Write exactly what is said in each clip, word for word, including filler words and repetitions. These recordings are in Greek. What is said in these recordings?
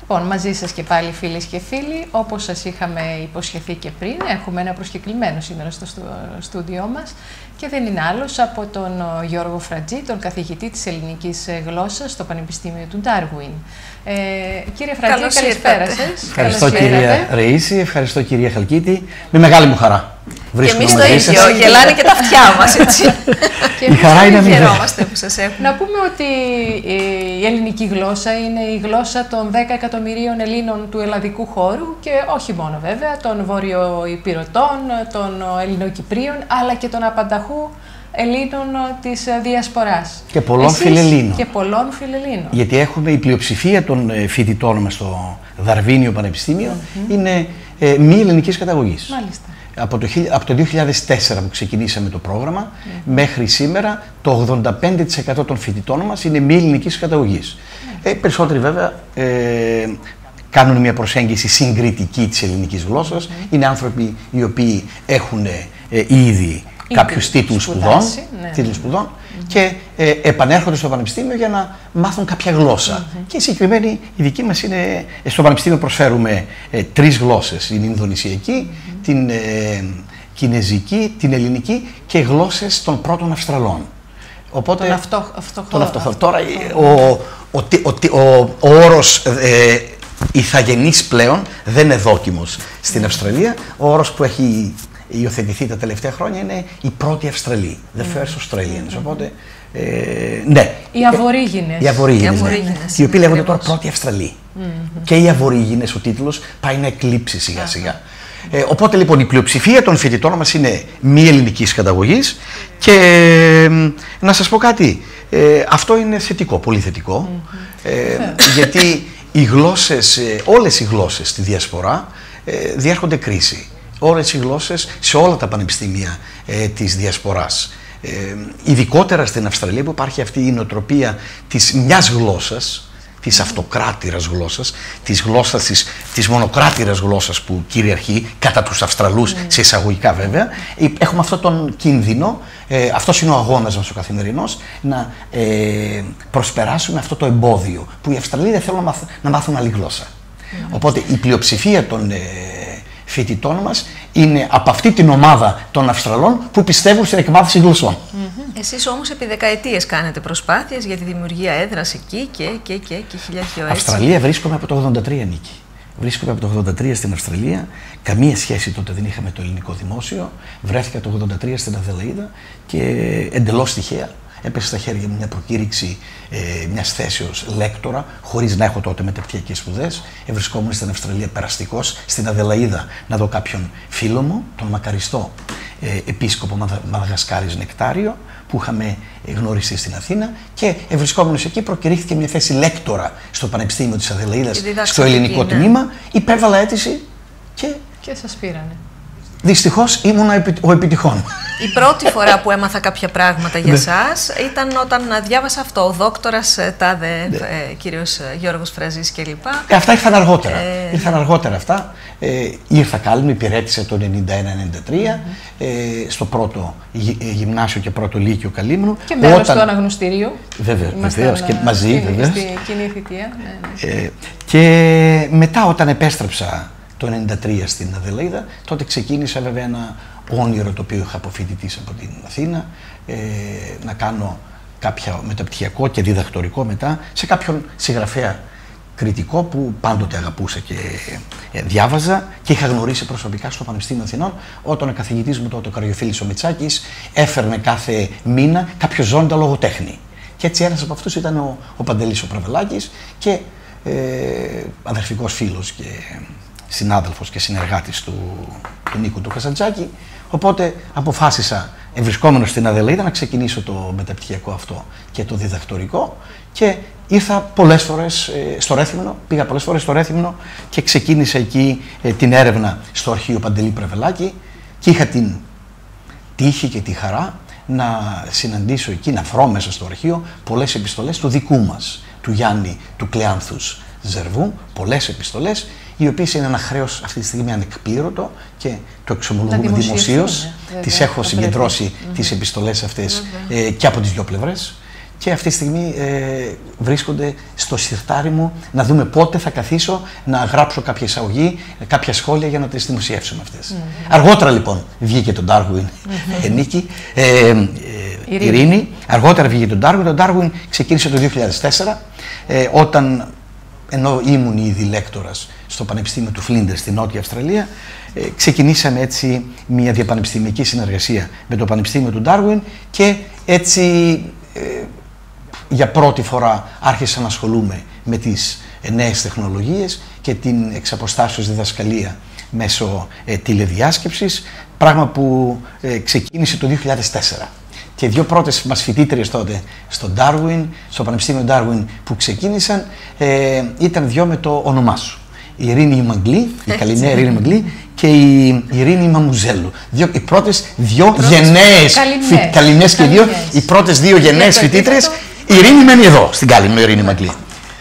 Λοιπόν, μαζί σας και πάλι φίλες και φίλοι, όπως σας είχαμε υποσχεθεί και πριν, έχουμε ένα προσκεκλημένο σήμερα στο στούντιό μας και δεν είναι άλλος από τον Γιώργο Φρατζή, τον καθηγητή της ελληνικής γλώσσας στο Πανεπιστήμιο του Ντάρουιν. Ε, κύριε Φρατζή, καλησπέρα σας. Ευχαριστώ κυρία Ρεΐση, ευχαριστώ κυρία Χαλκίτη, με μεγάλη μου χαρά. Και εμείς το ίδιο, γελάνε και τα αυτιά μας, έτσι. Και η χαρά είναι αμοιβαία. Χαιρόμαστε που σας έχουμε. Να πούμε ότι η ελληνική γλώσσα είναι η γλώσσα των δέκα εκατομμυρίων Ελλήνων του ελλαδικού χώρου και όχι μόνο βέβαια, των βορειοϊπειρωτών, των Ελληνοκυπρίων, αλλά και των απανταχού Ελλήνων της Διασποράς. Και πολλών φιλελλήνων. Και πολλών φιλελλήνων. Γιατί έχουμε η πλειοψηφία των φοιτητών μας στο Δαρβίνιο Πανεπιστήμιο mm-hmm. είναι ε, μη ελληνικής καταγωγής. Μάλιστα. Από το, από το δύο χιλιάδες τέσσερα που ξεκινήσαμε το πρόγραμμα, mm. μέχρι σήμερα το ογδόντα πέντε τοις εκατό των φοιτητών μας είναι μη ελληνικής καταγωγής. Mm. Ε, περισσότεροι βέβαια ε, κάνουν μια προσέγγιση συγκριτική της ελληνικής γλώσσας. Mm. Είναι άνθρωποι οι οποίοι έχουν ε, ήδη κάποιους τίτλους σπουδών, ναι. τίτλους σπουδών mm-hmm. και ε, επανέρχονται στο πανεπιστήμιο για να μάθουν κάποια γλώσσα. Mm-hmm. Και συγκεκριμένη η δική μας είναι, στο πανεπιστήμιο προσφέρουμε ε, τρεις γλώσσες, την Ινδονησιακή, mm-hmm. την ε, Κινεζική, την Ελληνική και γλώσσες των πρώτων Αυστραλών. Οπότε, τον αυτό, αυτό, τον αυτό, αυτό. Τώρα ο, ο, ο, ο, ο όρος ε, ηθαγενής πλέον δεν είναι δόκιμος στην Αυστραλία. Ο όρος που έχει υιοθετηθεί τα τελευταία χρόνια είναι η πρώτη Αυστραλή, the first Australians. Mm-hmm. Οπότε, ε, ναι. Οι Αβορίγινες. Οι Αβορίγινες, ναι. Οι οποίοι λέγονται τώρα πρώτη Αυστραλή. Mm-hmm. Και οι Αβορίγινες, ο τίτλος πάει να εκλείψει σιγά σιγά. Mm-hmm. Ε, οπότε λοιπόν η πλειοψηφία των φοιτητών μας είναι μη ελληνικής καταγωγής και ε, να σας πω κάτι, ε, αυτό είναι θετικό, πολύ θετικό, mm-hmm. ε, γιατί οι γλώσσες, ε, όλες οι γλώσσες στη Διασπορά ε, διέρχονται κρίση. Όλες οι γλώσσες σε όλα τα πανεπιστήμια ε, της Διασποράς. Ε, ειδικότερα στην Αυστραλία που υπάρχει αυτή η νοοτροπία της μιας γλώσσας, της αυτοκράτηρας γλώσσας, της γλώσσας της, της μονοκράτηρας γλώσσας που κυριαρχεί κατά τους Αυστραλούς, mm. σε εισαγωγικά βέβαια. Έχουμε αυτόν τον κίνδυνο, ε, αυτός είναι ο αγώνας μας ο καθημερινός, να ε, προσπεράσουμε αυτό το εμπόδιο που οι Αυστραλοί δεν θέλουν να, μάθ, να μάθουν άλλη γλώσσα. Mm. Οπότε η πλειοψηφία των ε, φοιτητών μας είναι από αυτή την ομάδα των Αυστραλών που πιστεύουν στην εκμάθηση γλωσσών. Mm-hmm. Εσείς όμως επί δεκαετίες κάνετε προσπάθειες για τη δημιουργία έδρας εκεί και, και, και, και χιλιάδες έτσι. Αυστραλία βρίσκομαι από το ογδόντα τρία, Νίκη. Βρίσκομαι από το ογδόντα τρία στην Αυστραλία. Καμία σχέση τότε δεν είχα με το ελληνικό δημόσιο. Βρέθηκα το ογδόντα τρία στην Αδελαΐδα και εντελώς τυχαία έπεσε στα χέρια μου μια προκήρυξη ε, μιας θέσεως λέκτορα, χωρίς να έχω τότε μεταπτυχιακές σπουδές. Ευρισκόμουν στην Αυστραλία περαστικός, στην Αδελαΐδα, να δω κάποιον φίλο μου, τον μακαριστό ε, επίσκοπο Μαδα, Μαδαγασκάρης Νεκτάριο, που είχαμε γνωριστεί στην Αθήνα, και ευρισκόμενος εκεί προκηρύχθηκε μια θέση λέκτορα στο Πανεπιστήμιο της Αδελαΐδας, στο ελληνικό ναι. τμήμα. Υπέβαλα αίτηση και. Και σας πήρανε. Δυστυχώς ήμουν ο επιτυχών. Η πρώτη φορά που έμαθα κάποια πράγματα για σας ήταν όταν διάβασα αυτό, ο δόκτορας τάδε, ε, κύριος Γιώργος Φραζής κλπ. Ε, αυτά ήρθαν αργότερα. Ε, ήρθαν αργότερα αυτά. Ε, ήρθα κάλλη, υπηρέτησα το ενενήντα ένα ενενήντα τρία mm-hmm. ε, στο πρώτο γυ, γυμνάσιο και πρώτο λύκειο Καλύμνου. Και μέλος όταν... του αναγνωστηρίου. Βεβαίως, βεβαίως και μαζί βεβαίως. Στην κοινή θητεία. Ναι, ναι. Ε, και μετά όταν επέστρεψα το ενενήντα τρία στην Αδελαΐδα, τότε ξεκίνησα βέβαια ένα όνειρο το οποίο είχα αποφοιτητήσει από την Αθήνα, ε, να κάνω κάποια μεταπτυχιακό και διδακτορικό μετά σε κάποιον συγγραφέα κριτικό που πάντοτε αγαπούσα και ε, διάβαζα και είχα γνωρίσει προσωπικά στο Πανεπιστήμιο Αθηνών, όταν ο καθηγητής μου τότε ο Καριοφίλης ο Μητσάκης έφερνε κάθε μήνα κάποιο ζώντα λογοτέχνη. Και έτσι ένας από αυτούς ήταν ο, ο Παντελής ο Πραβελάκης και ε, αδερφικός φίλος και συνάδελφος και συνεργάτης του, του Νίκου του Καζαντζάκη. Οπότε αποφάσισα, ευρισκόμενος στην Αδελαΐδα, να ξεκινήσω το μεταπτυχιακό αυτό και το διδακτορικό και ήρθα πολλές φορές ε, στο Ρέθυμνο, πήγα πολλές φορές στο Ρέθυμνο και ξεκίνησα εκεί ε, την έρευνα στο αρχείο Παντελή Πρεβελάκη και είχα την τύχη και τη χαρά να συναντήσω εκεί, να βρω μέσα στο αρχείο πολλές επιστολές του δικού μας, του Γιάννη του Κλεάνθους Ζερβού, πολλές επιστολές, οι οποίες είναι ένα χρέος αυτή τη στιγμή ανεκπλήρωτο και το εξομολογούμε δημοσίως. Τις έχω συγκεντρώσει mm-hmm. τις επιστολές αυτές mm-hmm. ε, και από τις δύο πλευρές και αυτή τη στιγμή ε, βρίσκονται στο συρτάρι μου να δούμε πότε θα καθίσω να γράψω κάποια εισαγωγή, κάποια σχόλια για να τις δημοσιεύσουμε αυτές. Mm-hmm. Αργότερα λοιπόν βγήκε το Darwin, mm-hmm. ε, Νίκη, ε, ε, ε, Ειρήνη. Ειρήνη. Αργότερα βγήκε το Darwin. Το Darwin ξεκίνησε το δύο χιλιάδες τέσσερα, ε, όταν ενώ ήμουν ήδη λέκτορας στο Πανεπιστήμιο του Φλίντερ στη Νότια Αυστραλία, ε, ξεκινήσαμε έτσι μια διαπανεπιστημιακή συνεργασία με το Πανεπιστήμιο του Darwin και έτσι ε, για πρώτη φορά άρχισα να ασχολούμαι με τις ε, νέες τεχνολογίες και την εξαποστάσεως διδασκαλία μέσω ε, τηλεδιάσκεψης, πράγμα που ε, ξεκίνησε το δύο χιλιάδες τέσσερα. Και οι δύο πρώτες μας φοιτήτριες τότε στο Darwin, στο Πανεπιστήμιο Darwin που ξεκίνησαν, ε, ήταν δυο με το όνομά σου. Η Ειρήνη Μαγκλή, η καληναία Ειρήνη Μαγκλή και η Ειρήνη Μαμουζέλου. Δύο, οι πρώτες δύο γενναίες, καληναίες και δύο, οι πρώτες δύο γενναίες φοιτήτριες. Η Ειρήνη μένει εδώ, στην Κάλλη, η Ειρήνη Μαγκλή.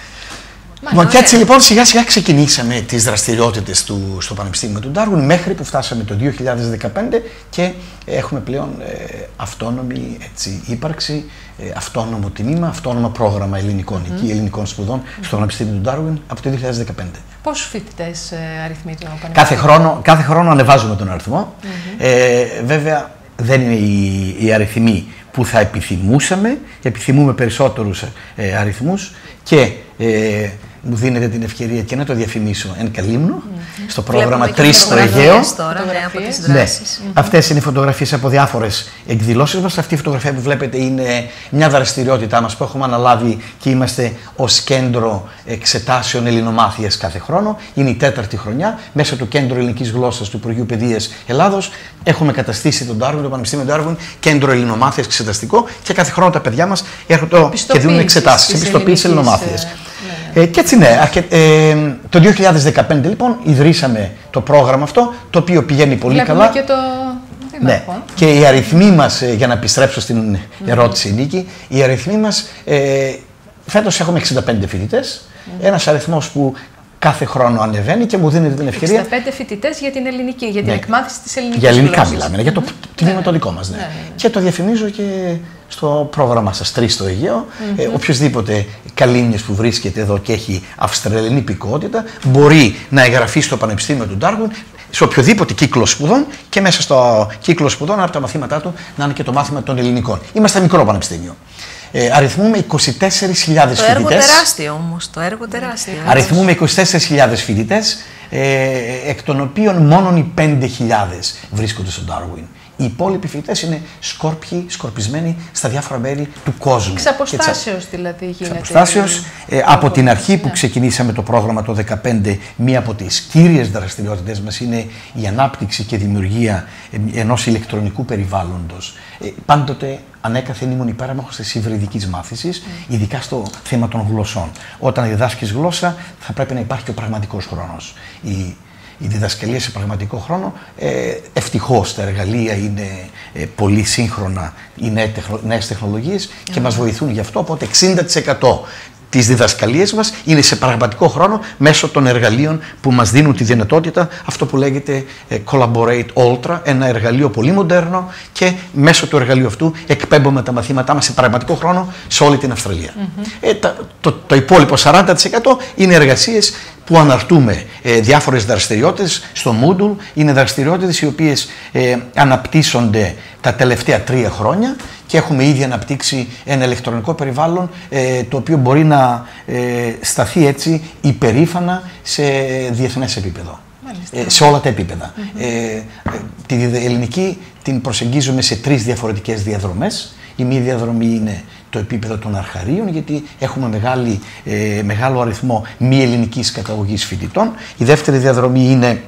Λοιπόν, και έτσι λοιπόν σιγά σιγά ξεκινήσαμε τις δραστηριότητες του στο Πανεπιστήμιο του Darwin μέχρι που φτάσαμε το δύο χιλιάδες δεκαπέντε και έχουμε πλέον ε, αυτόνομη έτσι, ύπαρξη, ε, αυτόνομο τμήμα, αυτόνομο πρόγραμμα ελληνικών, mm-hmm. εκεί, ελληνικών σπουδών mm-hmm. στο Πανεπιστήμιο του Darwin από το δύο χιλιάδες δεκαπέντε. Πόσους φοιτητές ε, αριθμεί το Πανεπιστήμιο? Κάθε χρόνο, κάθε χρόνο ανεβάζουμε τον αριθμό. Mm-hmm. ε, βέβαια δεν είναι οι, οι αριθμοί που θα επιθυμούσαμε, επιθυμούμε περισσότερους ε, αριθμούς και ε, μου δίνετε την ευκαιρία και να το διαφημίσω εν καλύμνο mm-hmm. στο πρόγραμμα τρεις στο Αιγαίο. Τώρα, ναι, από τις ναι. Mm-hmm. Αυτές είναι οι φωτογραφίες από διάφορες εκδηλώσεις μας. Αυτή η φωτογραφία που βλέπετε είναι μια δραστηριότητά μας που έχουμε αναλάβει και είμαστε ως κέντρο εξετάσεων ελληνομάθειας κάθε χρόνο. Είναι η τέταρτη χρονιά. Μέσω του Κέντρου Ελληνικής Γλώσσας του Υπουργείου Παιδείας Ελλάδος έχουμε καταστήσει τον Darwin, το Πανεπιστήμιο Darwin, κέντρο ελληνομάθειας εξεταστικό και κάθε χρόνο τα παιδιά μας έρχονται και δίνουν εξετάσεις. Επιστοποίηση ελληνομάθειας. Ε, και έτσι ναι, αρκε... ε, το δύο χιλιάδες δεκαπέντε λοιπόν ιδρύσαμε το πρόγραμμα αυτό, το οποίο πηγαίνει πολύ Βλέπουμε καλά. Και το... Ναι. Και οι αριθμοί μας, ε, για να επιστρέψω στην mm-hmm. ερώτηση Νίκη, οι αριθμοί μας, ε, φέτος έχουμε εξήντα πέντε φοιτητές, mm-hmm. ένας αριθμός που κάθε χρόνο ανεβαίνει και μου δίνεται την ευκαιρία. εξήντα πέντε φοιτητές για την ελληνική, για την ναι. εκμάθηση της ελληνικής Για ελληνικά γλώσσας. μιλάμε, για το τμήμα ναι. το δικό μας. Ναι. Ναι, ναι, ναι. Και το διαφημίζω και στο πρόγραμμα σας τρεις στο Αιγαίο. Mm-hmm. Ε, οποιοσδήποτε καλήνιος που βρίσκεται εδώ και έχει Αυστραλιανή υπηκότητα μπορεί να εγγραφεί στο Πανεπιστήμιο του Darwin σε οποιοδήποτε κύκλο σπουδών και μέσα στο κύκλο σπουδών από τα μαθήματά του να είναι και το μάθημα των ελληνικών. Είμαστε μικρό πανεπιστήμιο. Ε, αριθμούμε είκοσι τέσσερις χιλιάδες φοιτητές. Το έργο τεράστιο όμως, το έργο τεράστιο. Αριθμούμε είκοσι τέσσερις χιλιάδες φοιτητές, ε, εκ των οποίων μόνον οι πέντε χιλιάδες βρίσκονται στο Darwin. Οι υπόλοιποι φοιτητές είναι σκόρπιοι, σκορπισμένοι στα διάφορα μέρη του κόσμου. Εξ αποστάσεως δηλαδή γίνεται. Εξ αποστάσεως, ε, από την αρχή που ξεκινήσαμε το πρόγραμμα το δύο χιλιάδες δεκαπέντε, μία από τις κύριες δραστηριότητες μας είναι η ανάπτυξη και δημιουργία ενός ηλεκτρονικού περιβάλλοντος. Ε, πάντοτε ανέκαθεν ήμουν υπέρμαχος της υβριδικής μάθησης, mm. ειδικά στο θέμα των γλωσσών. Όταν διδάσκεις γλώσσα θα πρέπει να υπάρχει και ο πραγματικός χρόνος. Η, η διδασκαλία σε πραγματικό χρόνο, ε, ευτυχώς τα εργαλεία είναι ε, πολύ σύγχρονα, οι νέες τεχνολογίες mm. και μας βοηθούν γι' αυτό, οπότε εξήντα τοις εκατό τις διδασκαλίες μας είναι σε πραγματικό χρόνο μέσω των εργαλείων που μας δίνουν τη δυνατότητα, αυτό που λέγεται ε, Collaborate Ultra, ένα εργαλείο πολύ μοντέρνο και μέσω του εργαλείου αυτού εκπέμπουμε τα μαθήματά μας σε πραγματικό χρόνο σε όλη την Αυστραλία. Mm-hmm. ε, τα, το, το υπόλοιπο σαράντα τοις εκατό είναι εργασίες που αναρτούμε ε, διάφορες δραστηριότητες στο Moodle, είναι δραστηριότητες οι οποίες ε, αναπτύσσονται τα τελευταία τρία χρόνια και έχουμε ήδη αναπτύξει ένα ηλεκτρονικό περιβάλλον ε, το οποίο μπορεί να ε, σταθεί έτσι υπερήφανα σε διεθνές επίπεδο. Ε, σε όλα τα επίπεδα. Mm-hmm. ε, τη ελληνική την προσεγγίζουμε σε τρεις διαφορετικές διαδρομές. Η μία διαδρομή είναι το επίπεδο των αρχαρίων, γιατί έχουμε μεγάλη, ε, μεγάλο αριθμό μη ελληνικής καταγωγής φοιτητών. Η δεύτερη διαδρομή είναι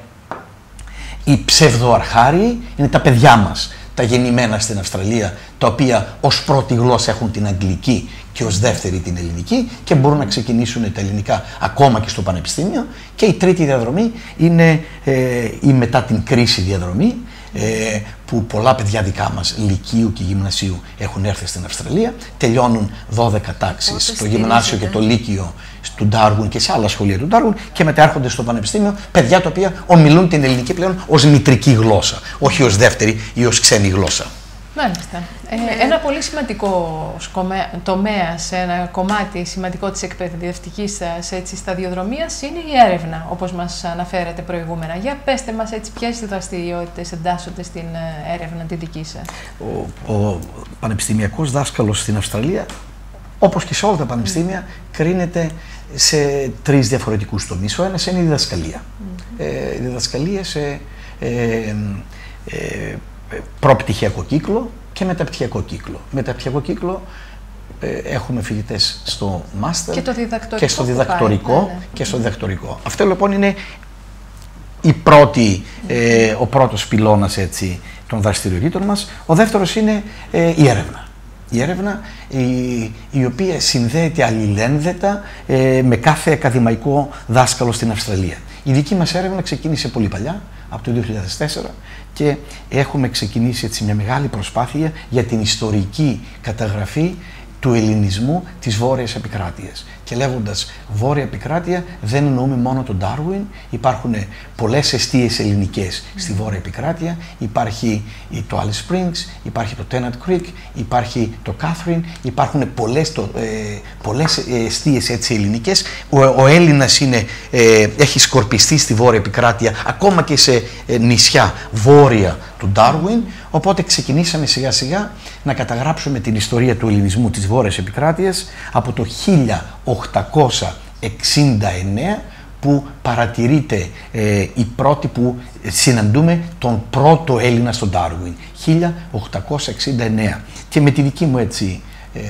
οι ψευδοαρχάριοι, είναι τα παιδιά μας, τα γεννημένα στην Αυστραλία, τα οποία ως πρώτη γλώσσα έχουν την αγγλική και ως δεύτερη την ελληνική και μπορούν να ξεκινήσουν τα ελληνικά ακόμα και στο πανεπιστήμιο. Και η τρίτη διαδρομή είναι ε, η μετά την κρίση διαδρομή, ε, που πολλά παιδιά δικά μας λυκείου και γυμνασίου έχουν έρθει στην Αυστραλία, τελειώνουν δώδεκα τάξεις στο γυμνάσιο και το λύκειο του Darwin και σε άλλα σχολεία του Darwin και μετά έρχονται στο πανεπιστήμιο παιδιά τα οποία ομιλούν την ελληνική πλέον ως μητρική γλώσσα, όχι ως δεύτερη ή ως ξένη γλώσσα. Μάλιστα. Ε, ένα πολύ σημαντικό τομέα, ένα κομμάτι σημαντικό της εκπαιδευτικής σας έτσι, σταδιοδρομίας είναι η έρευνα, όπως μας αναφέρατε προηγούμενα. Για πέστε μας έτσι, ποιες δραστηριότητες εντάσσονται στην έρευνα τη δική σας. Ο, ο πανεπιστημιακός δάσκαλος στην Αυστραλία, όπως και σε όλα τα πανεπιστήμια, mm. κρίνεται σε τρεις διαφορετικούς τομείς. Ο ένας είναι η διδασκαλία. Mm. Ε, η διδασκαλία σε ε, ε, προπτυχιακό κύκλο και μεταπτυχιακό κύκλο. Μεταπτυχιακό κύκλο ε, έχουμε φοιτητές στο μάστερ και, το διδακτορικό και στο διδακτορικό. Πάει, ναι, ναι. Και στο διδακτορικό. Αυτό λοιπόν είναι η πρώτη, ε, ο πρώτος πυλώνας έτσι, των δραστηριοτήτων μας. Ο δεύτερος είναι ε, η έρευνα. Η έρευνα η, η οποία συνδέεται αλληλένδετα ε, με κάθε ακαδημαϊκό δάσκαλο στην Αυστραλία. Η δική μας έρευνα ξεκίνησε πολύ παλιά, από το δύο χιλιάδες τέσσερα, και έχουμε ξεκινήσει έτσι μια μεγάλη προσπάθεια για την ιστορική καταγραφή του ελληνισμού της Βόρειας Επικράτειας. Και λέγοντας Βόρεια Επικράτεια δεν εννοούμε μόνο τον Ντάρουιν, υπάρχουν πολλές εστίες ελληνικές στη Βόρεια Επικράτεια, υπάρχει το Alice Springs, υπάρχει το Tennant Creek, υπάρχει το Catherine, υπάρχουν πολλές, το, ε, πολλές εστίες έτσι ελληνικές. Ο, ο Έλληνας είναι, ε, έχει σκορπιστεί στη Βόρεια Επικράτεια, ακόμα και σε ε, νησιά βόρεια του Ντάρουιν, οπότε ξεκινήσαμε σιγά σιγά να καταγράψουμε την ιστορία του ελληνισμού της Βόρειας Επικράτειας από το χίλια οκτακόσια εξήντα εννέα, που παρατηρείται ε, η πρώτη που συναντούμε τον πρώτο Έλληνα στον Ντάρουιν, χίλια οκτακόσια εξήντα εννέα. Και με τη δική μου έτσι ε,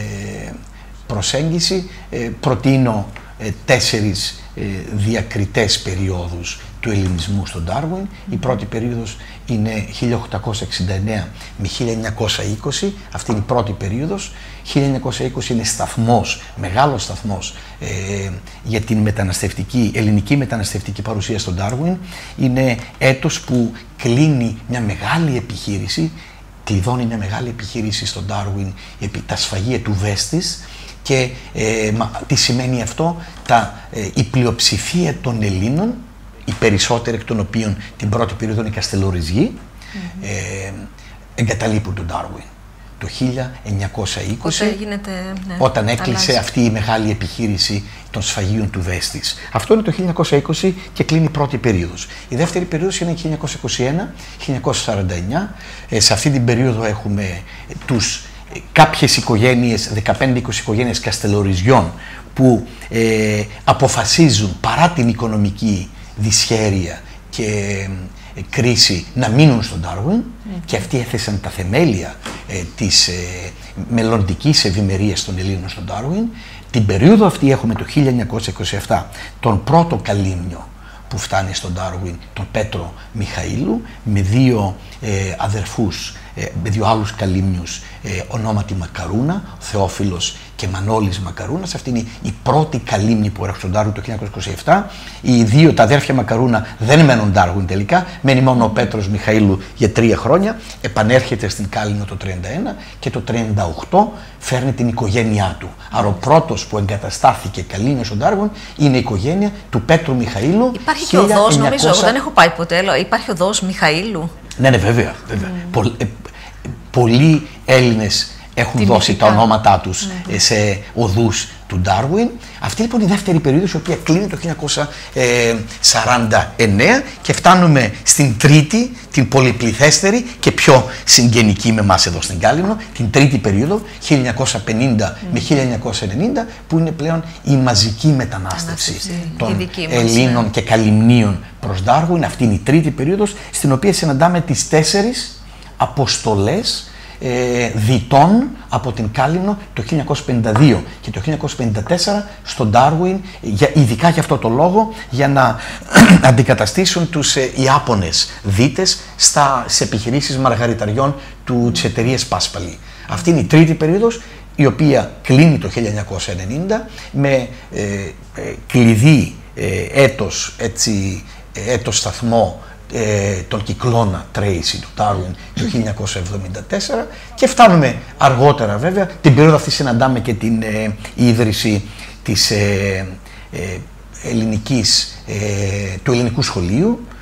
προσέγγιση ε, προτείνω ε, τέσσερις ε, διακριτές περιόδους του ελληνισμού στον Ντάρουιν. Η πρώτη περίοδος είναι χίλια οκτακόσια εξήντα εννέα με χίλια εννιακόσια είκοσι, αυτή είναι η πρώτη περίοδος. χίλια εννιακόσια είκοσι είναι σταθμός, μεγάλος σταθμός ε, για την μεταναστευτική, ελληνική μεταναστευτική παρουσία στον Ντάρουιν. Είναι έτος που κλείνει μια μεγάλη επιχείρηση, κλειδώνει μια μεγάλη επιχείρηση στον Ντάρουιν, τα σφαγεία του Βέστης. Και ε, μα, τι σημαίνει αυτό? Τα, ε, η πλειοψηφία των Ελλήνων, οι περισσότεροι εκ των οποίων την πρώτη περίοδο είναι καστελοριζιοί, mm-hmm. ε, εγκαταλείπουν τον Ντάρουιν το χίλια εννιακόσια είκοσι, γίνεται, ναι, όταν έκλεισε αλλάζει. αυτή η μεγάλη επιχείρηση των σφαγείων του Βέστης. Αυτό είναι το χίλια εννιακόσια είκοσι και κλείνει η πρώτη περίοδος. Η δεύτερη περίοδος είναι χίλια εννιακόσια είκοσι ένα με χίλια εννιακόσια σαράντα εννέα. Ε, σε αυτή την περίοδο έχουμε τους κάποιες οικογένειες, δεκαπέντε είκοσι οικογένειες καστελοριζιών, που ε, αποφασίζουν παρά την οικονομική δυσχέρεια και ε, κρίση να μείνουν στον Ντάρουιν, mm. και αυτοί έθεσαν τα θεμέλια ε, της ε, μελλοντικής ευημερίας των Ελλήνων στον Ντάρουιν. Την περίοδο αυτή έχουμε το χίλια εννιακόσια είκοσι επτά τον πρώτο καλύμνιο που φτάνει στον Ντάρουιν, τον Πέτρο Μιχαήλου, με δύο ε, αδερφούς, ε, με δύο άλλους καλύμνιους, ε, ονόματι Μακαρούνα, ο Θεόφιλος και Μανώλης Μακαρούνας. Αυτή είναι η πρώτη καλύμνη που έρχονται στον Ντάρουιν το χίλια εννιακόσια είκοσι επτά. Οι δύο, τα αδέρφια Μακαρούνα, δεν μένουν Ντάρουιν τελικά, μένει μόνο ο Πέτρος Μιχαήλου για τρία χρόνια, επανέρχεται στην Κάλυμνο το τριάντα ένα και το τριάντα οκτώ φέρνει την οικογένειά του. Άρα ο πρώτος που εγκαταστάθηκε καλύμνιο στον Ντάρουιν είναι η οικογένεια του Πέτρου Μιχαήλου. Υπάρχει και οδός, νομίζω, εγώ δεν έχω πάει ποτέ, αλλά υπάρχει οδός Μιχαήλου. Ναι, ναι, βέβαια. βέβαια. Mm. Πο, ε, πολλοί Έλληνες έχουν Τιμητικά. δώσει τα ονόματά τους mm. σε οδούς του Ντάρουιν. Αυτή λοιπόν η δεύτερη περίοδος, η οποία κλείνει το χίλια εννιακόσια σαράντα εννέα, και φτάνουμε στην τρίτη, την πολυπληθέστερη και πιο συγγενική με εμάς εδώ στην Κάλυμνο, την τρίτη περίοδο, χίλια εννιακόσια πενήντα mm. με χίλια εννιακόσια ενενήντα, που είναι πλέον η μαζική μετανάστευση Ανάστευση. των μας, Ελλήνων ναι. και Καλυμνίων προς Ντάρουιν. Αυτή είναι η τρίτη περίοδος, στην οποία συναντάμε τις τέσσερις αποστολές ε, διτών από την Κάλυμνο το χίλια εννιακόσια πενήντα δύο και το χίλια εννιακόσια πενήντα τέσσερα στον Ντάρουιν, για, ειδικά για αυτό το λόγο, για να αντικαταστήσουν τους ε, Ιάπωνες δίτες στα, σε επιχειρήσεις μαργαριταριών του, της εταιρείας Πάσπαλη. Αυτή είναι η τρίτη περίοδος, η οποία κλείνει το χίλια εννιακόσια ενενήντα με ε, ε, κλειδί ε, έτος, έτσι, έτος σταθμό ε, τον κυκλώνα Tracy του Ντάρουιν το χίλια εννιακόσια εβδομήντα τέσσερα, και φτάνουμε αργότερα βέβαια, την περίοδο αυτή συναντάμε και την ε, ίδρυση της ε, ε, ελληνικής, ε, του ελληνικού σχολείου,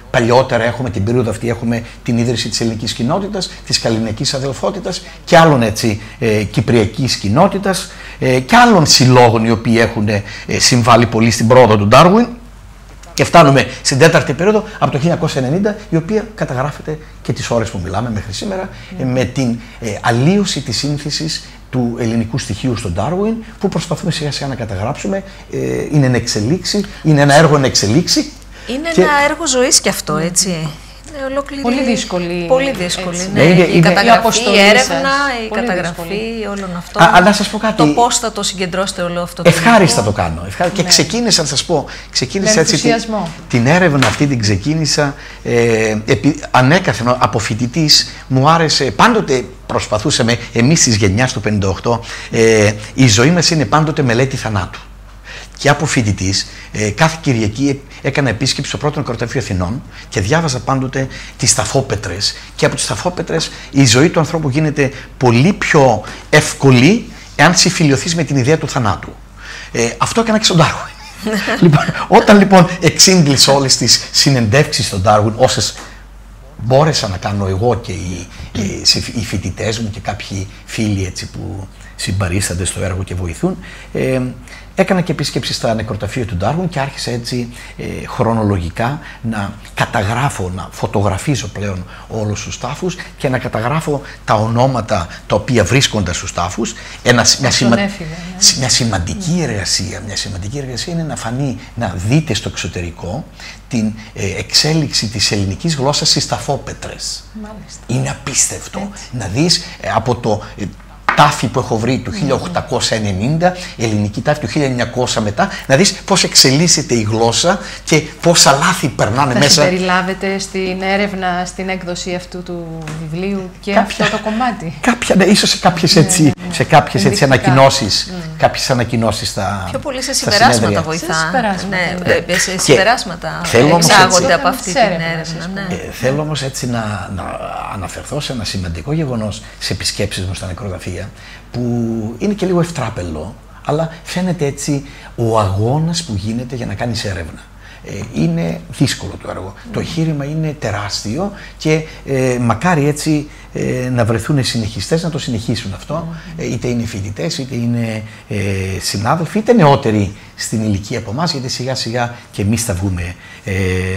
παλιότερα έχουμε την περίοδο αυτή, έχουμε την ίδρυση της ελληνικής κοινότητας, της καλλινικής αδελφότητας και άλλων έτσι ε, κυπριακής κοινότητας ε, και άλλων συλλόγων οι οποίοι έχουν ε, συμβάλει πολύ στην πρόοδο του Ντάρουιν. Και φτάνουμε στην τέταρτη περίοδο από το χίλια εννιακόσια ενενήντα, η οποία καταγράφεται και τις ώρες που μιλάμε μέχρι σήμερα, mm. με την ε, αλλίωση της σύνθεσης του ελληνικού στοιχείου στον Ντάρουιν, που προσπαθούμε σιγά σιγά να καταγράψουμε. Ε, είναι εν εξελίξη, είναι ένα έργο εν εξελίξη. Είναι και... ένα έργο ζωής κι αυτό, έτσι. Είναι ολόκληρη... Πολύ δύσκολη. Πολύ δύσκολη, ναι. Είναι, η είναι... καταγραφή, η, η έρευνα, σας. η Πολύ καταγραφή δύσκολη. όλων αυτών. Α, να σας πω κάτι. Το πώς θα το συγκεντρώσετε όλο αυτό. Ευχάριστα το κάνω. Ευχάριστα. Ναι. Και ξεκίνησα, να σας πω, ξεκίνησα έτσι την, ενθουσιασμό. την έρευνα αυτή την ξεκίνησα ε, επί, ανέκαθεν από φοιτητής. Μου άρεσε, πάντοτε προσπαθούσαμε, εμείς της γενιάς του πενήντα οκτώ, ε, η ζωή μας είναι πάντοτε μελέτη θανάτου. Και από φοιτητής, ε, κάθε Κυριακή έκανα επίσκεψη στο πρώτο νεκροταφείο Αθηνών και διάβαζα πάντοτε τις ταφόπετρες. Και από τις ταφόπετρες η ζωή του ανθρώπου γίνεται πολύ πιο εύκολη εάν συμφιλιωθείς με την ιδέα του θανάτου. Ε, αυτό έκανα και στον Ντάρουιν. Λοιπόν, όταν λοιπόν εξήγηλα όλες τις συνεντεύξεις στον Ντάρουιν, όσες μπόρεσα να κάνω εγώ και οι, οι, οι φοιτητές μου και κάποιοι φίλοι έτσι που συμπαρίστανται στο έργο και βοηθούν, ε, έκανα και επίσκεψη στα νεκροταφεία του Ντάρουιν και άρχισα έτσι ε, χρονολογικά να καταγράφω, να φωτογραφίζω πλέον όλους τους τάφους και να καταγράφω τα ονόματα τα οποία βρίσκονται στους τάφους. Ένα, μια, σημα... έφυγε, ναι. μια σημαντική εργασία, μια σημαντική εργασία είναι να φανεί, να δείτε στο εξωτερικό την ε, εξέλιξη της ελληνικής γλώσσας στις ταφόπετρες. Μάλιστα. Είναι απίστευτο Έτσι. να δεις ε, από το... Ε, τάφη που έχω βρει του χίλια οκτακόσια ενενήντα, ελληνική τάφη του χίλια εννιακόσια μετά, να δεις πώς εξελίσσεται η γλώσσα και πόσα λάθη περνάνε θα μέσα. Θα συμπεριλάβετε στην έρευνα, στην έκδοση αυτού του βιβλίου και κάποια, αυτό το κομμάτι. Κάποια, ναι, ίσως σε κάποιες, έτσι, ναι, ναι. Σε κάποιες έτσι ανακοινώσεις, mm. κάποιες ανακοινώσεις στα πιο πολύ σε συμπεράσματα βοηθά. Σε συμπεράσματα, ναι, ναι. Ναι. Σε συμπεράσματα εξάγονται από αυτή την έρευνα. Ναι. Ε, θέλω όμως έτσι να, να αναφερθώ σε ένα σημαντικό γεγονός σε επισκέψεις μου στα νεκροταφεία, που είναι και λίγο ευτράπελο, αλλά φαίνεται έτσι ο αγώνας που γίνεται για να κάνεις έρευνα. Ε, είναι δύσκολο το έργο. Mm. Το εγχείρημα είναι τεράστιο και ε, μακάρι έτσι ε, να βρεθούν συνεχιστές να το συνεχίσουν αυτό. Mm. Ε, είτε είναι φοιτητές, είτε είναι ε, συνάδελφοι, είτε νεότεροι στην ηλικία από εμάς, γιατί σιγά σιγά και εμείς θα βγούμε ε,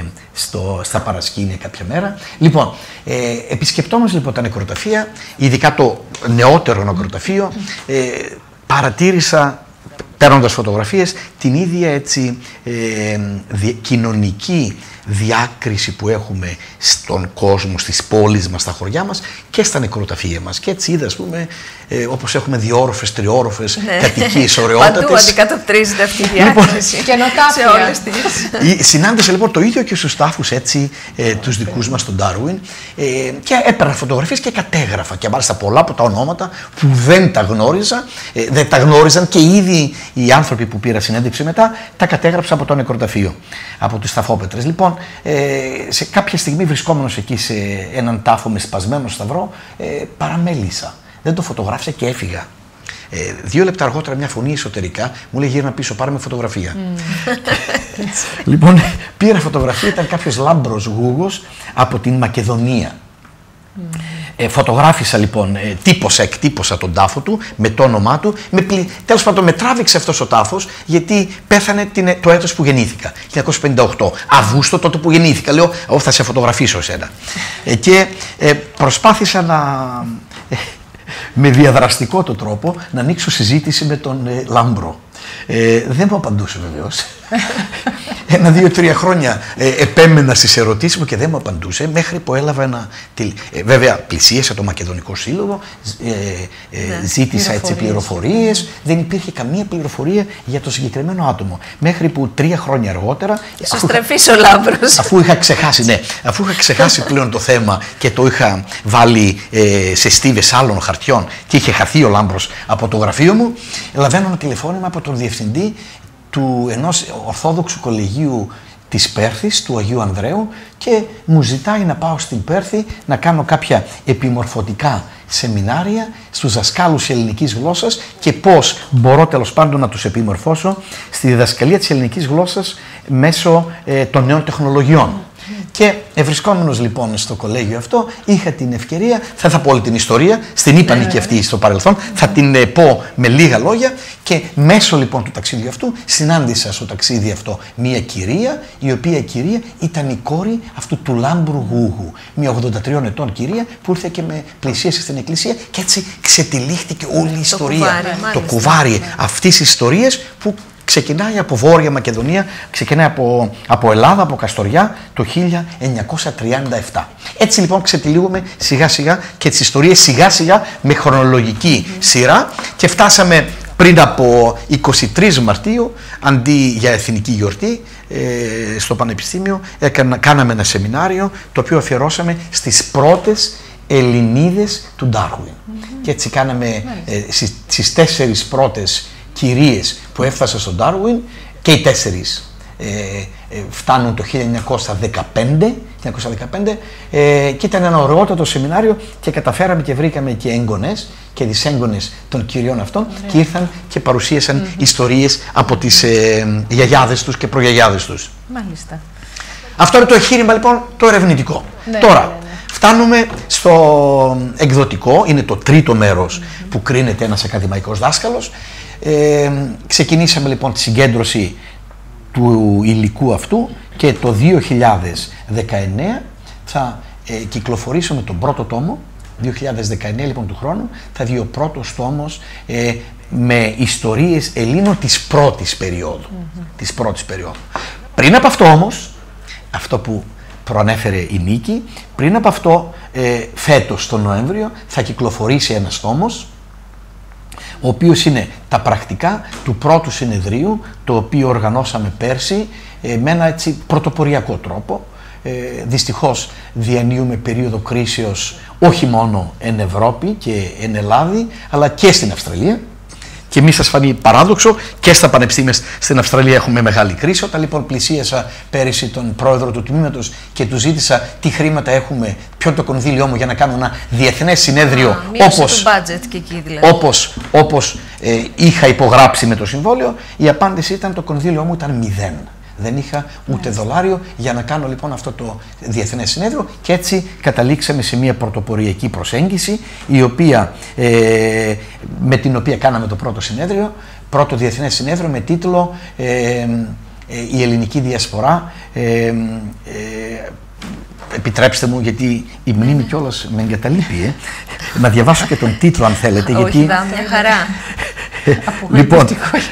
στο, στα παρασκήνια κάποια μέρα. Λοιπόν, ε, επισκεπτόμαστε λοιπόν τα νεκροταφεία, ειδικά το νεότερο νεκροταφείο, ε, παρατήρησα, παίρνοντας φωτογραφίες, την ίδια έτσι ε, δι, κοινωνική διάκριση που έχουμε στον κόσμο, στις πόλεις μας, στα χωριά μας και στα νεκροταφεία μας. Και έτσι είδα, ας πούμε, ε, όπως έχουμε διόροφες, τριόροφες, ναι. κατοικίες ωραιότατες. Παντού αντικατοπτρίζεται αυτή η διάκριση. Λοιπόν, καινοτάφια. Σε όλες τις. Συνάντησα λοιπόν το ίδιο και στους τάφους έτσι, ε, τους δικούς μας στον Ντάρουιν, ε, και έπαιρνα φωτογραφίες και κατέγραφα. Και μάλιστα πολλά από τα ονόματα που δεν τα γνώριζα, ε, δεν τα γνώριζαν και ήδη οι άνθρωποι που πήρα συνέντευξη μετά, τα κατέγραψα από το νεκροταφείο, από τις ταφόπετρες. Λοιπόν, ε, σε κάποια στιγμή βρισκόμενος εκεί σε έναν τάφο με σπασμένο σταυρό, ε, παραμέλησα. Δεν το φωτογράφησα και έφυγα. Ε, δύο λεπτά αργότερα μια φωνή εσωτερικά μου λέει γύρνα πίσω, πάρε με φωτογραφία. Mm. Λοιπόν, πήρα φωτογραφία, ήταν κάποιος λάμπρος γούγος από την Μακεδονία. Mm. Ε, φωτογράφησα λοιπόν, ε, τύπωσα, εκτύπωσα τον τάφο του με το όνομά του. Με πλη... Τέλος πάντων, με τράβηξε αυτός ο τάφος, γιατί πέθανε την, το έτος που γεννήθηκα, χίλια εννιακόσια πενήντα οκτώ. Αυγούστο, τότε που γεννήθηκα. Λέω, εγώ θα σε φωτογραφίσω εσένα. Ε, και ε, προσπάθησα να. Ε, με διαδραστικό το τρόπο να ανοίξω συζήτηση με τον ε, Λάμπρο. Ε, δεν μου απαντούσε βεβαίως. Ένα, δύο, τρία χρόνια ε, επέμενα στις ερωτήσεις μου και δεν μου απαντούσε, μέχρι που έλαβα ένα. Ε, βέβαια, πλησίασα το Μακεδονικό Σύλλογο, ε, ε, ναι, ζήτησα έτσι πληροφορίες. Δεν υπήρχε καμία πληροφορία για το συγκεκριμένο άτομο. Μέχρι που τρία χρόνια αργότερα. Ίσως τρεφείς ο Λάμπρος. Αφού είχα ξεχάσει, ναι, αφού είχα ξεχάσει πλέον το θέμα και το είχα βάλει ε, σε στίβες άλλων χαρτιών και είχε χαθεί ο Λάμπρος από το γραφείο μου, λαβαίνω ένα τηλεφώνημα από τον διευθυντή του ενός Ορθόδοξου Κολεγίου της Πέρθης, του Αγίου Ανδρέου, και μου ζητάει να πάω στην Πέρθη να κάνω κάποια επιμορφωτικά σεμινάρια στους δασκάλους ελληνικής γλώσσας και πώς μπορώ τέλος πάντων να τους επιμορφώσω στη διδασκαλία της ελληνικής γλώσσας μέσω ε, των νέων τεχνολογιών. Και ευρισκόμενος λοιπόν στο κολέγιο αυτό, είχα την ευκαιρία, θα θα πω όλη την ιστορία, στην είπαν και αυτή στο παρελθόν, θα την ε, πω με λίγα λόγια, και μέσω λοιπόν του ταξίδιου αυτού συνάντησα στο ταξίδι αυτό μία κυρία, η οποία κυρία ήταν η κόρη αυτού του Λάμπρου Γούγου, μία ογδόντα τριών ετών κυρία που ήρθε και με πλησίασε στην εκκλησία, και έτσι ξετυλίχθηκε όλη η ιστορία, κουβάρι, το κουβάρι ναι. αυτής της ιστορίας που ξεκινάει από Βόρεια Μακεδονία, ξεκινάει από, από Ελλάδα, από Καστοριά το χίλια εννιακόσια τριάντα επτά. Έτσι λοιπόν ξετυλίγουμε σιγά σιγά και τις ιστορίες σιγά σιγά με χρονολογική mm. σειρά, και φτάσαμε πριν από είκοσι τρεις Μαρτίου, αντί για εθνική γιορτή, ε, στο Πανεπιστήμιο έκανα, κάναμε ένα σεμινάριο το οποίο αφιερώσαμε στις πρώτες Ελληνίδες του Ντάρουιν. Mm-hmm. Και έτσι κάναμε ε, στις, στις τέσσερις πρώτες κυρίες που έφτασαν στον Ντάρουιν, και οι τέσσερις ε, ε, φτάνουν το χίλια εννιακόσια δεκαπέντε, ε, και ήταν ένα ωραιότατο σεμινάριο, και καταφέραμε και βρήκαμε και έγγονες και τις έγγονες των κυριών αυτών. Ωραία. Και ήρθαν και παρουσίασαν mm-hmm. ιστορίες από τις ε, γιαγιάδες τους και προγιαγιάδες τους. Μάλιστα. Αυτό είναι το εγχείρημα λοιπόν το ερευνητικό. Ναι, Τώρα ναι, ναι. φτάνουμε στο εκδοτικό, είναι το τρίτο μέρος mm-hmm. που κρίνεται ένας ακαδημαϊκός δάσκαλος. Ε, ξεκινήσαμε λοιπόν τη συγκέντρωση του υλικού αυτού, και το δύο χιλιάδες δεκαεννέα θα ε, κυκλοφορήσουμε τον πρώτο τόμο. δύο χιλιάδες δεκαεννέα λοιπόν του χρόνου θα βγει ο πρώτος τόμος ε, με ιστορίες Ελλήνων της πρώτης περίοδου. Mm-hmm. Της πρώτης περίοδου. Πριν από αυτό όμως, αυτό που προανέφερε η Νίκη, πριν από αυτό ε, φέτος τον Νοέμβριο θα κυκλοφορήσει ένας τόμος, ο οποίος είναι τα πρακτικά του πρώτου συνεδρίου, το οποίο οργανώσαμε πέρσι ε, με ένα έτσι πρωτοποριακό τρόπο. Ε, δυστυχώς διανύουμε περίοδο κρίσεως όχι μόνο εν Ευρώπη και εν Ελλάδη, αλλά και στην Αυστραλία. Και μη σας φανεί παράδοξο, και στα πανεπιστήμια στην Αυστραλία έχουμε μεγάλη κρίση. Όταν λοιπόν πλησίασα πέρυσι τον πρόεδρο του τμήματος και του ζήτησα τι χρήματα έχουμε, ποιο είναι το κονδύλιό μου για να κάνω ένα διεθνές συνέδριο, Α, όπως, του budget και εκεί, δηλαδή. όπως, όπως ε, είχα υπογράψει με το συμβόλαιο, η απάντηση ήταν το κονδύλιό μου ήταν μηδέν. Δεν είχα ούτε yes. δολάριο για να κάνω λοιπόν αυτό το διεθνές συνέδριο, και έτσι καταλήξαμε σε μια πρωτοποριακή προσέγγιση, η οποία, ε, με την οποία κάναμε το πρώτο συνέδριο, πρώτο διεθνές συνέδριο με τίτλο ε, ε, «Η ελληνική διασπορά». Ε, ε, επιτρέψτε μου, γιατί η μνήμη κιόλας με εγκαταλείπει, ε, να διαβάσω και τον τίτλο αν θέλετε. Όχι, γιατί... δά, μια χαρά. Λοιπόν,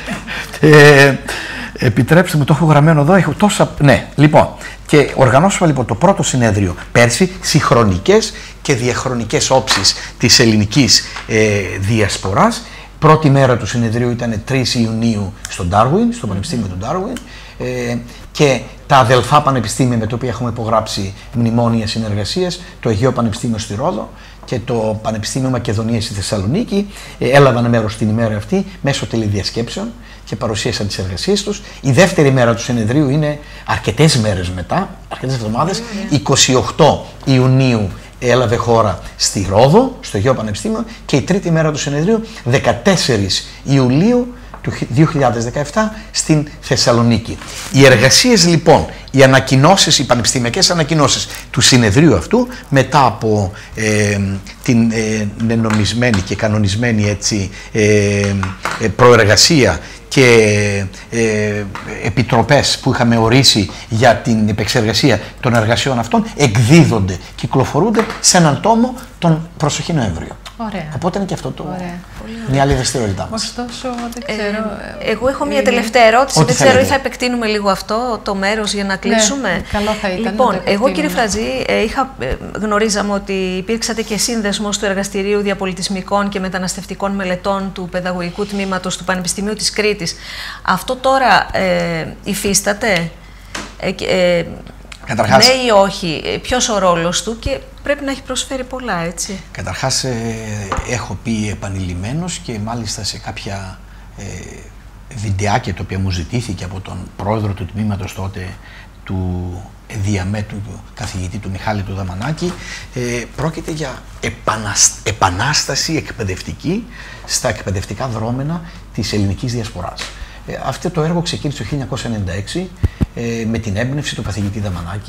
ε, επιτρέψτε μου, το έχω γραμμένο εδώ, έχω τόσα... Ναι, λοιπόν, και οργανώσαμε λοιπόν το πρώτο συνέδριο πέρσι, συγχρονικές και διαχρονικές όψεις της ελληνικής ε, διασποράς. Πρώτη μέρα του συνεδρίου ήταν τρεις Ιουνίου στο Ντάρουιν, στο Πανεπιστήμιο του Ντάρουιν, ε, και τα αδελφά πανεπιστήμια με τα οποία έχουμε υπογράψει μνημόνια συνεργασίας, το Αιγαίο Πανεπιστήμιο στη Ρόδο και το Πανεπιστήμιο Μακεδονίας στη Θεσσαλονίκη, ε, έλαβαν μέρος την ημέρα αυτή μέσω τηλεδιασκέψεων και παρουσίασαν τις εργασίες τους. Η δεύτερη μέρα του συνεδρίου είναι αρκετές μέρες μετά, αρκετές εβδομάδες, είκοσι οκτώ Ιουνίου έλαβε χώρα στη Ρόδο, στο Αιγαίο Πανεπιστήμιο, και η τρίτη μέρα του συνεδρίου, δεκατέσσερις Ιουλίου του δύο χιλιάδες δεκαεπτά, στην Θεσσαλονίκη. Οι εργασίες λοιπόν, οι ανακοινώσεις, οι πανεπιστημιακές ανακοινώσεις του συνεδρίου αυτού, μετά από ε, την ε, νομισμένη και κανονισμένη έτσι, ε, ε, προεργασία και ε, επιτροπές που είχαμε ορίσει για την επεξεργασία των εργασιών αυτών, εκδίδονται, κυκλοφορούνται σε έναν τόμο τον προσεχή Νοέμβριο. Ωραία. Οπότε είναι και αυτό το... μια άλλη δραστηριότητά μας. Ωστόσο, δεν ξέρω... Ε, εγώ έχω μια τελευταία ερώτηση. Ό,τι δεν ξέρω, θέλετε. ή θα επεκτείνουμε λίγο αυτό το μέρος για να κλείσουμε. Ναι, καλό θα ήταν. Λοιπόν, εγώ κύριε Φρατζή, είχα, γνωρίζαμε ότι υπήρξατε και σύνδεσμος του Εργαστηρίου Διαπολιτισμικών και Μεταναστευτικών Μελετών του Παιδαγωγικού Τμήματος του Πανεπιστημίου της Κρήτης. Αυτό τώρα ε, υφίσταται. Ε, ε, Καταρχάς, ναι ή όχι, ποιος ο ρόλος του, και πρέπει να έχει προσφέρει πολλά, έτσι. Καταρχάς, ε, έχω πει επανειλημμένος και μάλιστα σε κάποια ε, βιντεάκια τα οποία μου ζητήθηκε από τον πρόεδρο του τμήματος τότε, του διαμέτου του καθηγητή του Μιχάλη του Δαμανάκη, ε, πρόκειται για επανασ... επανάσταση εκπαιδευτική στα εκπαιδευτικά δρόμενα της ελληνικής διασποράς. Ε, αυτό το έργο ξεκίνησε το χίλια εννιακόσια ενενήντα έξι ε, με την έμπνευση του καθηγητή Δαμανάκη,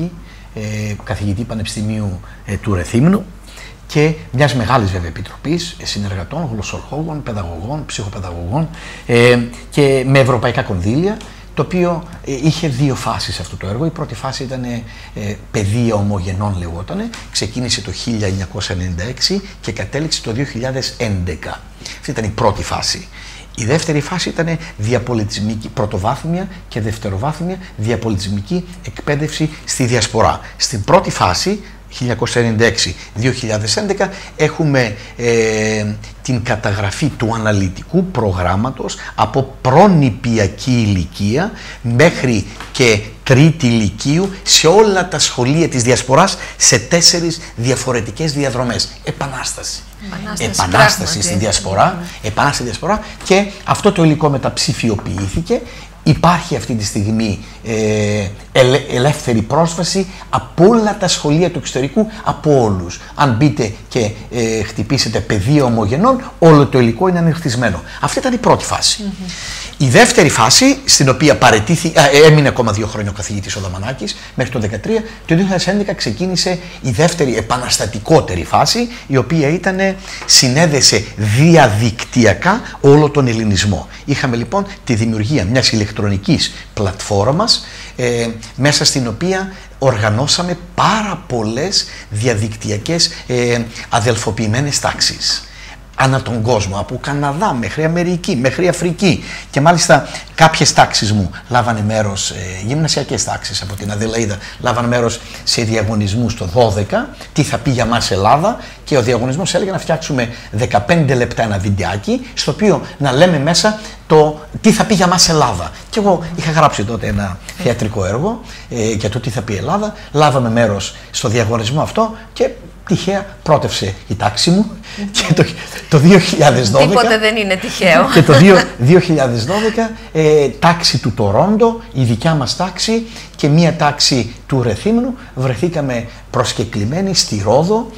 ε, καθηγητή Πανεπιστημίου ε, του Ρεθύμνου και μιας μεγάλης βέβαια επιτροπής συνεργατών, γλωσσολόγων, παιδαγωγών, ψυχοπαιδαγωγών ε, και με ευρωπαϊκά κονδύλια, το οποίο ε, είχε δύο φάσεις αυτό το έργο. Η πρώτη φάση ήταν ε, παιδεία ομογενών λεγότανε, ξεκίνησε το χίλια εννιακόσια ενενήντα έξι και κατέληξε το δύο χιλιάδες έντεκα. Αυτή ήταν η πρώτη φάση. Η δεύτερη φάση ήταν διαπολιτισμική, πρωτοβάθμια και δευτεροβάθμια διαπολιτισμική εκπαίδευση στη διασπορά. Στην πρώτη φάση, χίλια εννιακόσια ενενήντα έξι με δύο χιλιάδες έντεκα, έχουμε ε, την καταγραφή του αναλυτικού προγράμματος από προνηπιακή ηλικία μέχρι και τρίτη ηλικίου σε όλα τα σχολεία της διασποράς σε τέσσερις διαφορετικές διαδρομές. Επανάσταση. Επανάσταση, επανάσταση στη διασπορά, mm. επανάσταση στη διασπορά και αυτό το υλικό μεταψηφιοποιήθηκε. Υπάρχει αυτή τη στιγμή ε, ελε, ελεύθερη πρόσβαση από όλα τα σχολεία του εξωτερικού, από όλους. Αν μπείτε και ε, χτυπήσετε παιδεία ομογενών, όλο το υλικό είναι ανοιχτισμένο. Αυτή ήταν η πρώτη φάση. Mm-hmm. Η δεύτερη φάση, στην οποία παρετήθη, α, έμεινε ακόμα δύο χρόνια ο καθηγητής ο Δαμανάκης, μέχρι το δύο χιλιάδες δεκατρία, το δύο χιλιάδες έντεκα ξεκίνησε η δεύτερη επαναστατικότερη φάση, η οποία ήταν, συνέδεσε διαδικτυακά όλο τον ελληνισμό. Είχαμε λοιπόν τη δημιουργία μιας ηλεκτρονικής πλατφόρμας, ε, μέσα στην οποία οργανώσαμε πάρα πολλές διαδικτυακές ε, αδελφοποιημένες τάξεις. Ανά τον κόσμο, από Καναδά μέχρι Αμερική, μέχρι Αφρική. Και μάλιστα κάποιες τάξεις μου λάβανε μέρος, ε, γυμνασιακές τάξεις από την Αδελαΐδα, λάβανε μέρος σε διαγωνισμούς το δώδεκα, τι θα πει για μας Ελλάδα, και ο διαγωνισμός έλεγε να φτιάξουμε δεκαπέντε λεπτά ένα βιντεάκι, στο οποίο να λέμε μέσα το τι θα πει για μας Ελλάδα. Και εγώ είχα γράψει τότε ένα θεατρικό έργο ε, για το τι θα πει Ελλάδα, λάβαμε μέρος στο διαγωνισμό αυτό και τυχαία πρότευσε η τάξη μου και το, το δύο χιλιάδες δώδεκα. Τίποτε δεν είναι τυχαίο. Και το δύο χιλιάδες δώδεκα ε, τάξη του Τορόντο, η δικιά μας τάξη και μία τάξη του Ρεθύμνου, βρεθήκαμε προσκεκλημένοι στη Ρόδο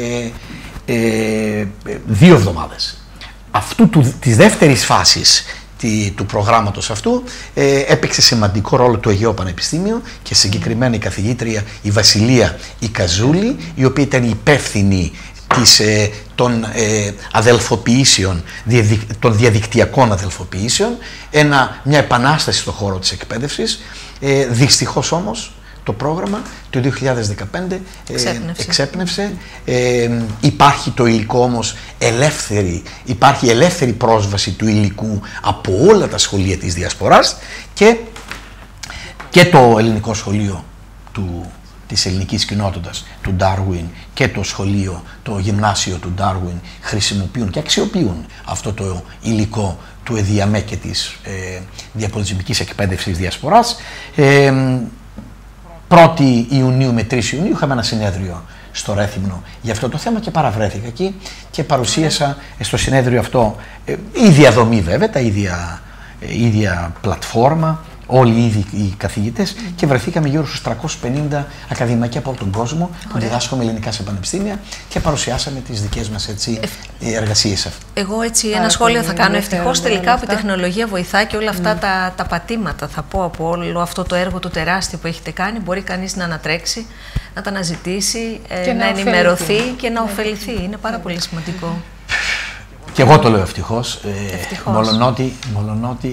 ε, ε, δύο εβδομάδες. Αυτού του, της δεύτερης φάσης του προγράμματος αυτού ε, έπαιξε σημαντικό ρόλο το Αιγαίο Πανεπιστήμιο και συγκεκριμένα η καθηγήτρια η Βασιλεία η Καζούλη, η οποία ήταν υπεύθυνη της, ε, των ε, αδελφοποιήσεων, των διαδικτυακών αδελφοποιήσεων, ένα, μια επανάσταση στον χώρο της εκπαίδευσης. Ε, δυστυχώς όμως το πρόγραμμα το δύο χιλιάδες δεκαπέντε εξέπνευσε. Ε, εξέπνευσε. Ε, υπάρχει το υλικό όμως ελεύθερη, υπάρχει ελεύθερη πρόσβαση του υλικού από όλα τα σχολεία της διασποράς και, και το ελληνικό σχολείο του, της ελληνικής κοινότητας του Ντάρουιν και το σχολείο, το γυμνάσιο του Ντάρουιν χρησιμοποιούν και αξιοποιούν αυτό το υλικό του ΕΔΙΑΜΕ και της ε, διαπολιτισμικής εκπαίδευσης διασποράς. Ε, πρώτη Ιουνίου με τρεις Ιουνίου είχαμε ένα συνέδριο στο Ρέθυμνο για αυτό το θέμα και παραβρέθηκα εκεί και παρουσίασα στο συνέδριο αυτό ε, ίδια δομή βέβαια, τα ίδια, ε, ίδια πλατφόρμα, όλοι ήδη οι καθηγητές mm. και βρεθήκαμε γύρω στους τριακόσιους πενήντα ακαδημαϊκοί από όλο τον κόσμο που διδάσκουμε ελληνικά σε πανεπιστήμια και παρουσιάσαμε τις δικές μας έτσι, εργασίες. Εγώ έτσι ένα Άρα, σχόλιο θα κάνω. Ευτυχώς τελικά που η τεχνολογία βοηθά και όλα αυτά mm. τα, τα πατήματα θα πω από όλο αυτό το έργο το τεράστιο που έχετε κάνει. Μπορεί κανείς να ανατρέξει, να τα αναζητήσει, να, να ενημερωθεί και να ωφεληθεί. Είναι πάρα mm. πολύ σημαντικό. Και εγώ το λέω ευτυχώς, ε, μολονότι, μολονότι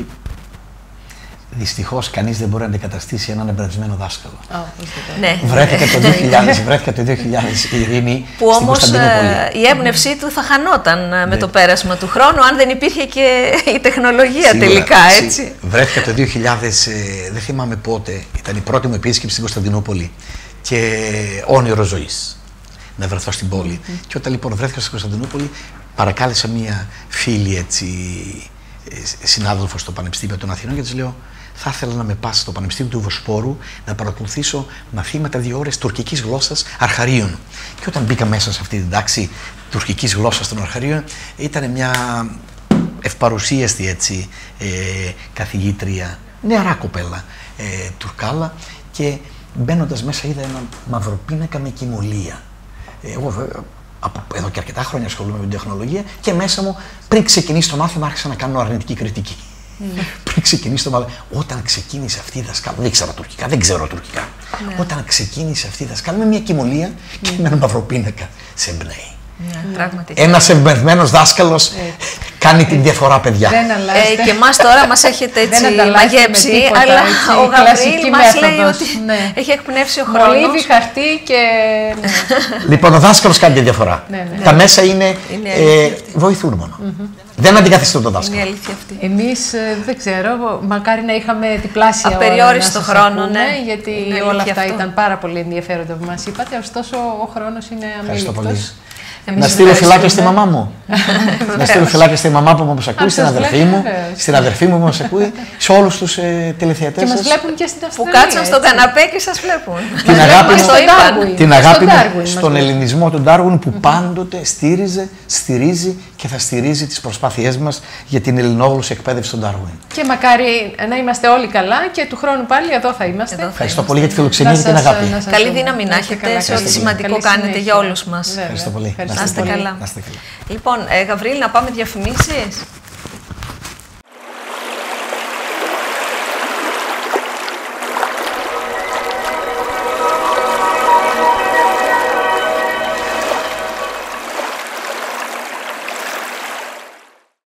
δυστυχώς κανείς δεν μπορεί να αντικαταστήσει έναν εμπνευσμένο δάσκαλο. Oh, ναι. Βρέθηκα το δύο χιλιάδες, βρέθηκα το δύο χιλιάδες η Ειρήνη που στην όμως η έμπνευσή του θα χανόταν ναι. με το πέρασμα του χρόνου αν δεν υπήρχε και η τεχνολογία Σίγουρα, τελικά, έτσι. Βρέθηκα το δύο χιλιάδες, δεν θυμάμαι πότε, ήταν η πρώτη μου επίσκεψη στην Κωνσταντινούπολη και όνειρο ζωής να βρεθώ στην πόλη. Mm. Και όταν λοιπόν βρέθηκα στην Κωνσταντινούπολη παρακάλεσα μία φίλη έτσι, συνάδελφο στο Πανεπιστήμιο των Αθηνών και της λέω θα ήθελα να με πας στο Πανεπιστήμιο του Βοσπόρου να παρακολουθήσω μαθήματα δύο ώρες τουρκικής γλώσσας αρχαρίων. Και όταν μπήκα μέσα σε αυτή την τάξη τουρκικής γλώσσας των αρχαρίων ήταν μια ευπαρουσίαστη έτσι, ε, καθηγήτρια, νεαρά κοπέλα, ε, Τουρκάλα και μπαίνοντας μέσα είδα ένα μαυροπίνακα με κοιμωλία. Ε, εγώ βέβαια από εδώ και αρκετά χρόνια ασχολούμαι με την τεχνολογία και μέσα μου πριν ξεκινήσει το μάθημα άρχισα να κάνω αρνητική κριτική. Mm. Πριν ξεκινήσει το μάθημα, όταν ξεκίνησε αυτή η δασκάλα, δεν ήξερα τουρκικά, δεν ξέρω τουρκικά. Ναι. Όταν ξεκίνησε αυτή η δασκάλα με μια κοιμωλία και με ένα μαυροπίνακα σε εμπνέει. Ναι, ένας εμπνευσμένος δάσκαλος κάνει την διαφορά, παιδιά. Δεν ε, και εμάς τώρα μας έχετε έτσι μαγέψει, τίποτα, αλλά έτσι, ο Γαβρίλ μας μέθοδος, λέει ότι ναι. έχει εκπνεύσει ο χρόνος. Μολύβι, χαρτί και... Ναι. Λοιπόν, ο δάσκαλος κάνει τη διαφορά. Ναι, ναι. Τα μέσα είναι, είναι ε, βοηθούν μόνο. Mm-hmm. Δεν αντικαθιστούν τον δάσκαλο. Είναι αλήθεια αυτή. Εμείς ε, δεν ξέρω, μακάρι να είχαμε διπλάσια ώρα απεριόριστο να σας χρόνο, ακούμε, ναι. γιατί Είναι όλα αυτά αυτό. Ήταν πάρα πολύ ενδιαφέροντα που μας είπατε, ωστόσο ο χρόνος είναι αμήλικτος. Να στείλω φυλάκια στη μαμά μου. Να στείλω φυλάκια στη μαμά που μας ακούει, στην αδερφή μου, στην αδερφή μου που μας ακούει, σε όλους τους ε, τηλεθεατές και σας. μας βλέπουν και στην Αυστραλία. Που κάτσαν στον καναπέ και σας βλέπουν. Την αγάπη μου, Darwin, την αγάπη μου Darwin, στον ελληνισμό του Ντάρουιν που πάντοτε στήριζε, στηρίζει και θα στηρίζει τις προσπάθειές μας για την ελληνόγλωση εκπαίδευση του Ντάρουιν. Και μακάρι να είμαστε όλοι καλά και του χρόνου πάλι εδώ θα είμαστε. Εδώ θα Ευχαριστώ είμαστε. πολύ για τη φιλοξενία και την αγάπη. Καλή δύναμη να έχετε σε ό,τι σημαντικό κάνετε για όλους μας. Ευχαριστώ πολύ. Να είστε καλά. Λοιπόν, ε, Γαβρίλ, να πάμε διαφημίσεις.